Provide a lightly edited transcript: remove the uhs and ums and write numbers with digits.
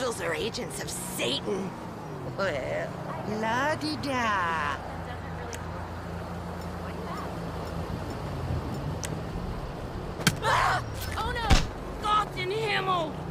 Poodles are agents of Satan. Well, la-di-da. Ah! Oh no! Gott in Himmel!